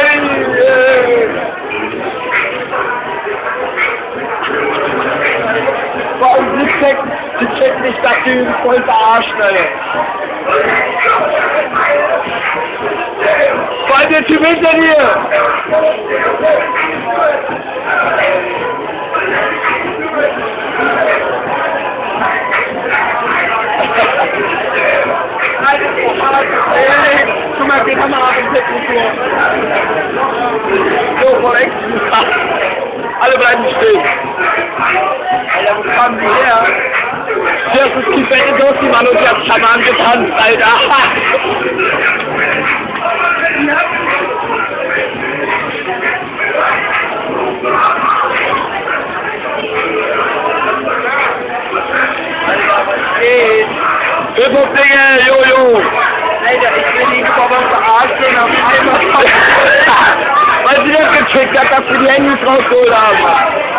Warum sie checkt nicht, dass sie ihn voll verarscht, Alter. Vor allem der Typ hinter dir! Ey, guck mal, die Kamera ist so. So, korrekt. Alle bleiben stehen. Alter, wo kamen die her? Das ist die fette Dosi, Mann, und die hat Schaman getanzt, Alter. Alter, was geht? Hip-Hop-Dinge, Jojo! Alter, ich will die Vorwand verarschen auf einmal. Weil sie das gecheckt hat, dass wir die Handys rausgeholt haben.